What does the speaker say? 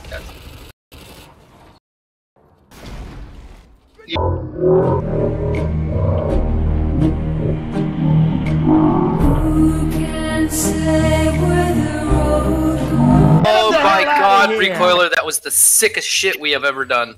Oh my god, Recoiler, that was the sickest shit we have ever done.